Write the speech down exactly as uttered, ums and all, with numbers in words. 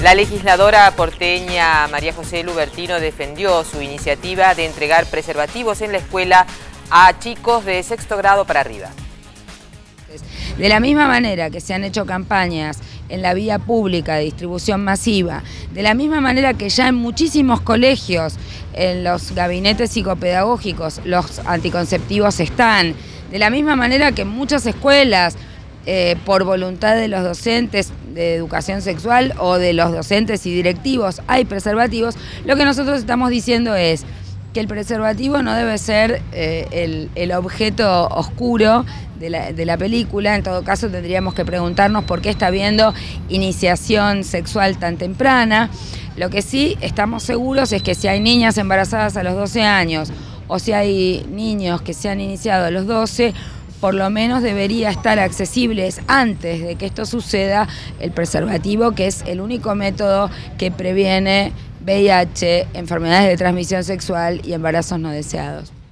La legisladora porteña María José Lubertino defendió su iniciativa de entregar preservativos en la escuela a chicos de sexto grado para arriba. De la misma manera que se han hecho campañas en la vía pública de distribución masiva, de la misma manera que ya en muchísimos colegios, en los gabinetes psicopedagógicos, los anticonceptivos están, de la misma manera que en muchas escuelas, eh, por voluntad de los docentes de educación sexual o de los docentes y directivos, hay preservativos, lo que nosotros estamos diciendo es que el preservativo no debe ser eh, el, el objeto oscuro de la, de la película. En todo caso tendríamos que preguntarnos por qué está habiendo iniciación sexual tan temprana. Lo que sí estamos seguros es que si hay niñas embarazadas a los doce años o si hay niños que se han iniciado a los doce, por lo menos debería estar accesibles antes de que esto suceda el preservativo, que es el único método que previene V I H, enfermedades de transmisión sexual y embarazos no deseados.